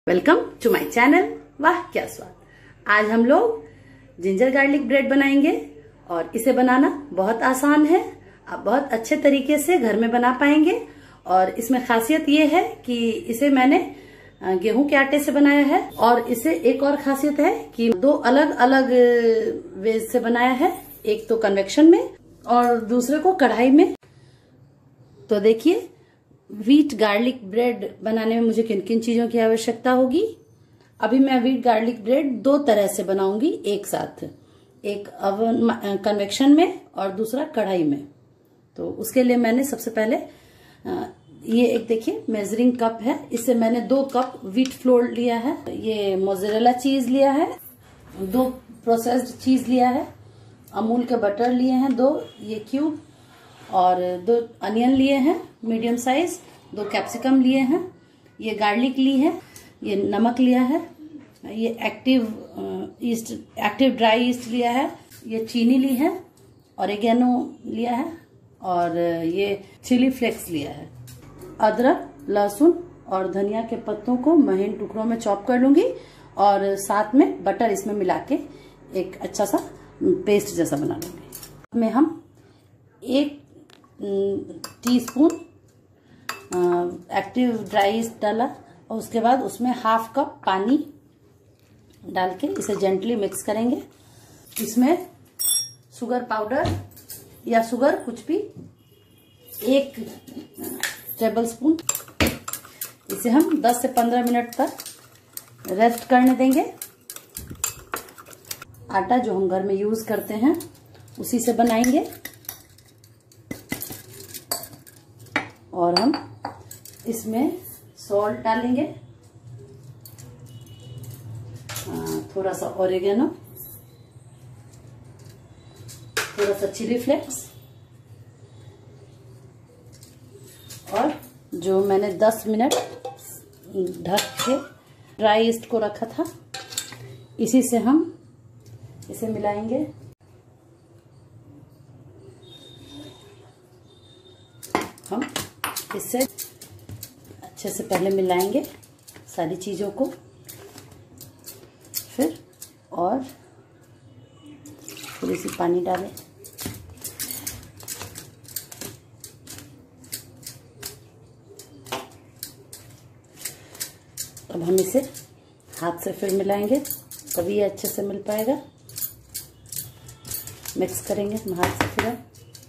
Welcome to my channel. वाह क्या स्वाद। आज हम लोग जिंजर गार्लिक ब्रेड बनाएंगे और इसे बनाना बहुत आसान है। आप बहुत अच्छे तरीके से घर में बना पाएंगे। और इसमें खासियत ये है कि इसे मैंने गेहूं के आटे से बनाया है और इसे एक और खासियत है कि दो अलग अलग वेज से बनाया है, एक तो कन्वेक्शन में और दूसरे को कढ़ाई में। तो देखिए व्हीट गार्लिक ब्रेड बनाने में मुझे किन किन चीजों की आवश्यकता होगी। अभी मैं व्हीट गार्लिक ब्रेड दो तरह से बनाऊंगी एक साथ, एक अवन कन्वेक्शन में और दूसरा कढ़ाई में। तो उसके लिए मैंने सबसे पहले ये एक देखिए मेजरिंग कप है, इससे मैंने 2 कप व्हीट फ्लोर लिया है। ये मोज़रेला चीज लिया है, 2 प्रोसेस्ड चीज लिया है, अमूल के बटर लिए हैं 2 ये क्यूब, और 2 अनियन लिए हैं मीडियम साइज, 2 कैप्सिकम लिए हैं, ये गार्लिक ली है, ये नमक लिया है, ये एक्टिव ड्राई ईस्ट लिया है, ये चीनी ली है, ऑरिगेनो लिया है और ये चिली फ्लेक्स लिया है। अदरक, लहसुन और धनिया के पत्तों को महीन टुकड़ों में चॉप कर लूंगी और साथ में बटर इसमें मिला के एक अच्छा सा पेस्ट जैसा बना लूंगी। में हम 1 टीस्पून एक्टिव ड्राई ईस्ट डाला और उसके बाद उसमें ½ कप पानी डाल के इसे जेंटली मिक्स करेंगे। इसमें शुगर पाउडर या शुगर कुछ भी 1 टेबलस्पून, इसे हम 10 से 15 मिनट तक रेस्ट करने देंगे। आटा जो हम घर में यूज करते हैं उसी से बनाएंगे और हम इसमें सॉल्ट डालेंगे, थोड़ा सा ऑरिगेनो, थोड़ा सा चिली फ्लेक्स और जो मैंने 10 मिनट ढक के ड्राई ईस्ट को रखा था इसी से हम इसे मिलाएंगे। हम इससे अच्छे से पहले मिलाएंगे सारी चीजों को, फिर और थोड़ी सी पानी डालें। अब हम इसे हाथ से फिर मिलाएंगे, तभी ये अच्छे से मिल पाएगा। मिक्स करेंगे हम हाथ से फिर।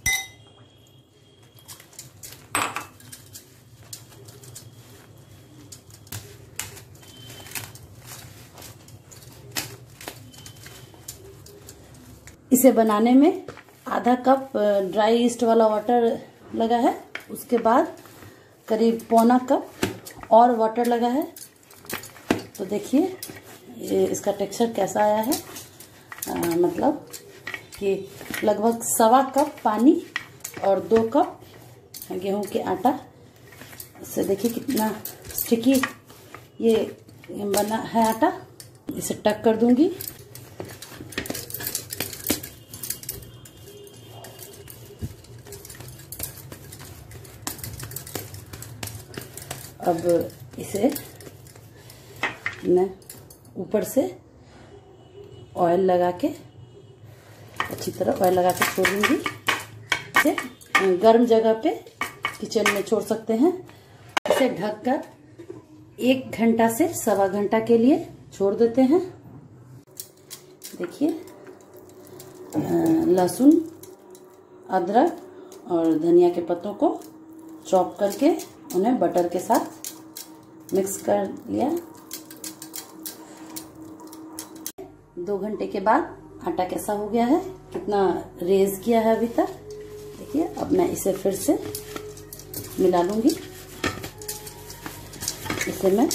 इसे बनाने में ½ कप ड्राई ईस्ट वाला वाटर लगा है, उसके बाद करीब पौना कप और वाटर लगा है। तो देखिए ये इसका टेक्सचर कैसा आया है, मतलब कि लगभग ½ कप पानी और 2 कप गेहूं के आटा। इससे देखिए कितना स्टिकी ये बना है आटा। इसे टक कर दूंगी। अब इसे मैं ऊपर से ऑयल लगा के अच्छी तरह ऑयल लगा के छोड़ दूंगी। इसे गर्म जगह पे किचन में छोड़ सकते हैं। इसे ढककर 1 घंटा से सवा घंटा के लिए छोड़ देते हैं। देखिए लहसुन, अदरक और धनिया के पत्तों को चॉप करके उन्हें बटर के साथ मिक्स कर लिया। 2 घंटे के बाद आटा कैसा हो गया है, कितना रेज किया है अभी तक। देखिए अब मैं इसे फिर से मिला लूंगी। इसे मैं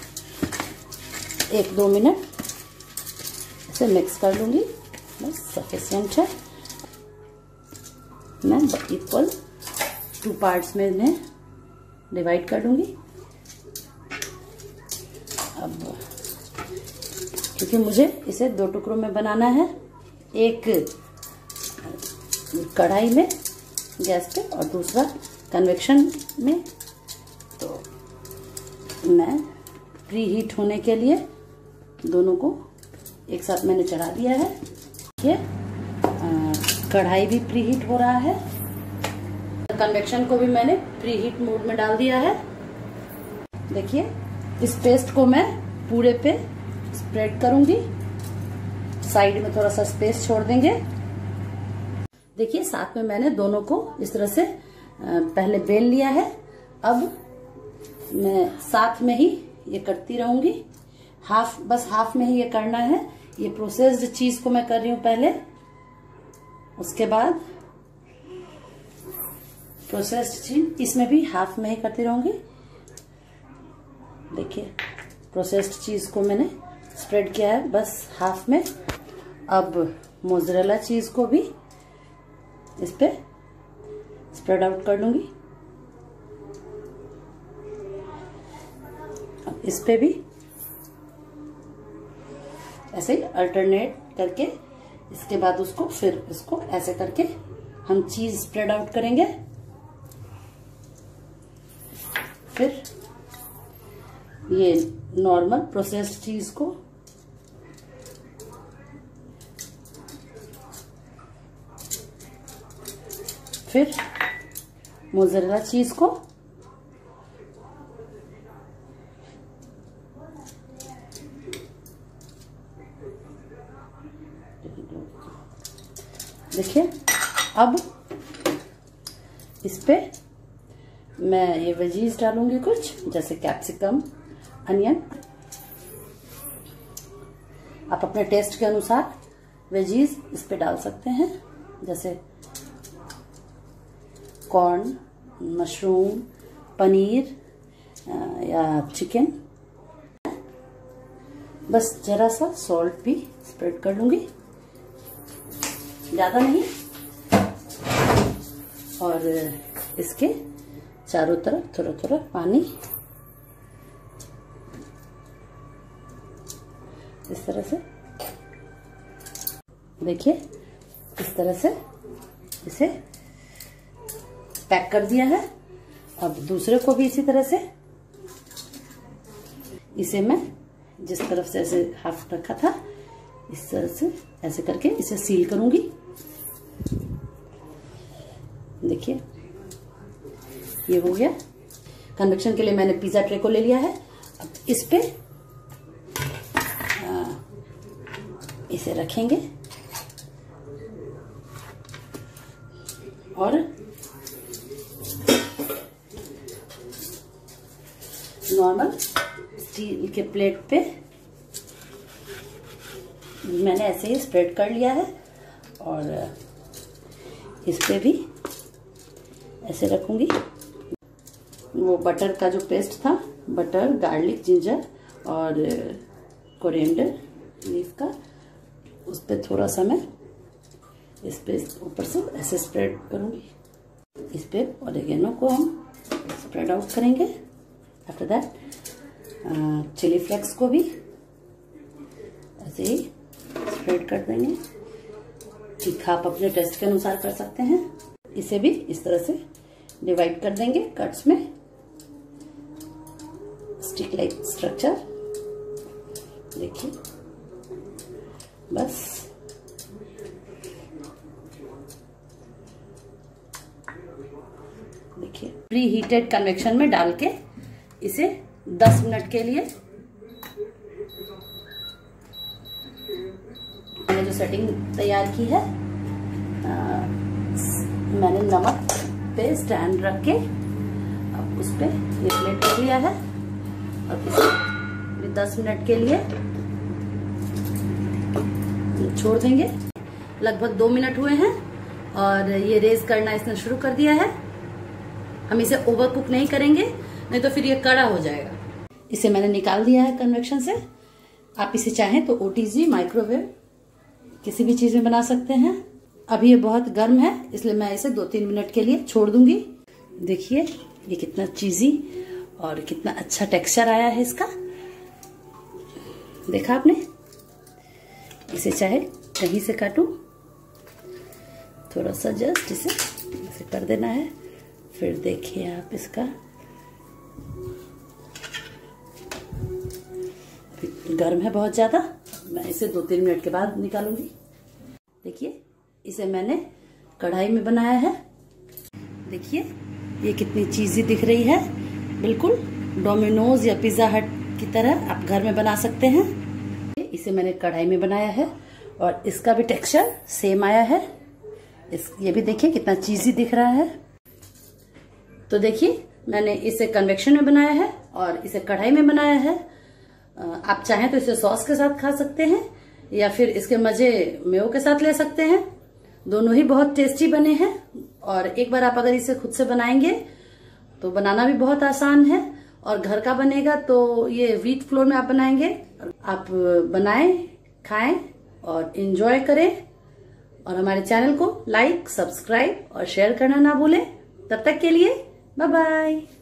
1-2 मिनट इसे मिक्स कर लूंगी, बस सफिशिएंट है। मैं इक्वल 2 पार्ट्स में इन्हें डिवाइड कर दूंगी। अब क्योंकि मुझे इसे 2 टुकड़ों में बनाना है, एक कढ़ाई में गैस पे और दूसरा कन्वेक्शन में, तो मैं प्री हीट होने के लिए दोनों को एक साथ मैंने चढ़ा दिया है। ये कढ़ाई भी प्री हीट हो रहा है। कन्वेक्शन को भी मैंने प्री हीट मोड में डाल दिया है। देखिए, इस पेस्ट को मैं पूरे पे स्प्रेड करूंगी, साइड में थोड़ा सा स्पेस छोड़ देंगे। देखिए, साथ में मैंने दोनों को इस तरह से पहले बेल लिया है। अब मैं साथ में ही ये करती रहूंगी, बस हाफ में ही ये करना है। ये प्रोसेस्ड चीज को मैं कर रही हूं पहले, उसके बाद प्रोसेस्ड चीज इसमें भी हाफ में ही करती रहूंगी। देखिए, प्रोसेस्ड चीज को मैंने स्प्रेड किया है बस हाफ में। अब मोज़रेला चीज को भी इस पे स्प्रेड आउट कर लूंगी। अब इस पे भी ऐसे ही अल्टरनेट करके, इसके बाद उसको फिर इसको ऐसे करके हम चीज स्प्रेड आउट करेंगे। फिर ये नॉर्मल प्रोसेस्ड चीज को फिर मोज़रेला चीज को देखिए, अब इस पे मैं ये वेजीज डालूंगी कुछ, जैसे कैप्सिकम, अनियन। आप अपने टेस्ट के अनुसार वेजीज इस पे डाल सकते हैं, जैसे कॉर्न, मशरूम, पनीर या चिकन। बस जरा सा सॉल्ट भी स्प्रेड कर लूंगी, ज्यादा नहीं। और इसके चारों तरफ थोड़ा थोड़ा पानी इस तरह से, देखिए इस तरह से इसे पैक कर दिया है। अब दूसरे को भी इसी तरह से, इसे मैं जिस तरफ से ऐसे हाफ रखा था इस तरह से ऐसे करके इसे सील करूंगी। देखिए, ये हो गया। कन्वेक्शन के लिए मैंने पिज्जा ट्रे को ले लिया है। अब इस पे इसे रखेंगे और नॉर्मल स्टील के प्लेट पे मैंने ऐसे ही स्प्रेड कर लिया है और इस पे भी ऐसे रखूंगी। वो बटर का जो पेस्ट था, बटर, गार्लिक, जिंजर और कोरिएंडर लीफ का, उस पे थोड़ा सा मैं इस पे ऊपर से ऐसे स्प्रेड करूंगी। इस पे ऑरिगेनो को हम स्प्रेड आउट करेंगे। आफ्टर दैट चिली फ्लेक्स को भी ऐसे ही स्प्रेड कर देंगे। तीखा आप अपने टेस्ट के अनुसार कर सकते हैं। इसे भी इस तरह से डिवाइड कर देंगे कट्स में, स्टिक लाइक स्ट्रक्चर। देखिए, बस देखिए, प्री हीटेड कन्वेक्शन में डाल के इसे 10 मिनट के लिए मैंने जो सेटिंग तैयार की है, मैंने नमक पे स्टैंड रख के अब उस पे ये प्लेट रख लिया है। अब इसे 10 मिनट के लिए छोड़ देंगे। लगभग 2 मिनट हुए हैं और ये रेज करना इसने शुरू कर दिया है। हम इसे ओवर कुक नहीं करेंगे, नहीं तो फिर ये कड़ा हो जाएगा। इसे मैंने निकाल दिया है कन्वेक्शन से। आप इसे चाहें तो ओटीजी, माइक्रोवेव, किसी भी चीज में बना सकते हैं। अभी ये बहुत गर्म है, इसलिए मैं इसे 2-3 मिनट के लिए छोड़ दूंगी। देखिए, ये कितना चीजी और कितना अच्छा टेक्सचर आया है इसका। देखा आपने? इसे चाहे कहीं से काटूं, थोड़ा सा जस्ट इसे ऐसे कर देना है। फिर देखिए आप इसका गर्म है बहुत ज्यादा। मैं इसे 2-3 मिनट के बाद निकालूंगी। देखिए इसे मैंने कढ़ाई में बनाया है। देखिए ये कितनी चीजी दिख रही है, बिल्कुल डोमिनोज या पिज्जा हट की तरह आप घर में बना सकते हैं। इसे मैंने कढ़ाई में बनाया है और इसका भी टेक्सचर सेम आया है। ये भी देखिए कितना चीजी दिख रहा है। तो देखिए मैंने इसे कन्वेक्शन में बनाया है और इसे कढ़ाई में बनाया है। आप चाहें तो इसे सॉस के साथ खा सकते हैं या फिर इसके मजे मेयो के साथ ले सकते हैं। दोनों ही बहुत टेस्टी बने हैं और एक बार आप अगर इसे खुद से बनाएंगे तो बनाना भी बहुत आसान है और घर का बनेगा। तो ये व्हीट फ्लोर में आप बनाएंगे, आप बनाएं, खाएं और एंजॉय करें। और हमारे चैनल को लाइक, सब्सक्राइब और शेयर करना ना भूलें। तब तक के लिए बाय बाय।